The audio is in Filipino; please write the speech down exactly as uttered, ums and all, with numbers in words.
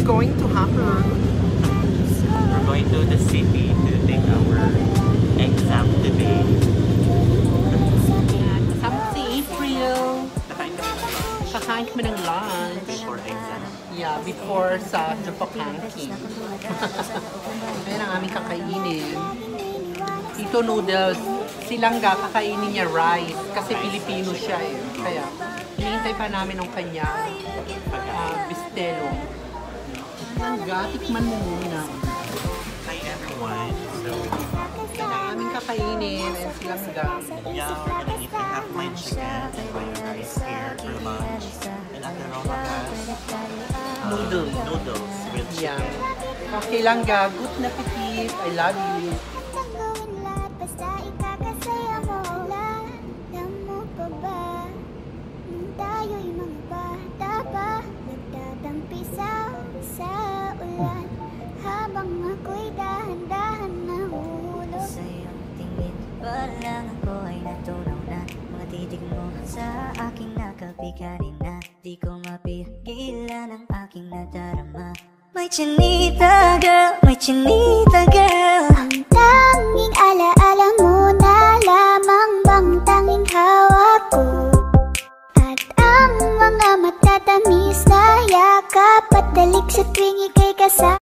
going to happen? We're going to the city to take our exam today. Kasama si April. Kakain kami ng lunch Kakain kami ng lunch. before exam. Yeah, before sa Japan King. Ayan ang aming kakainin. Ito noodles. Si Langa, kakainin niya rice. Kasi Pilipino siya eh. Kaya, hinihintay pa namin ng kanya uh, bistelo. Langa, tikman mo muna. Hi everyone. So, Yan ang aming kakainin. Ayan si Langa. yeah, we're gonna eat. We have my chicken and my rice here for lunch. And Ate Roma has uh, Noodles. noodles with Yeah. chicken. Okay, Langa. Good na petit. I love you. Walang ako ay natunaw na mga titig mo sa aking nakapikarin na di ko mapigilan ang aking nadarama. May chinita girl, may chinita girl,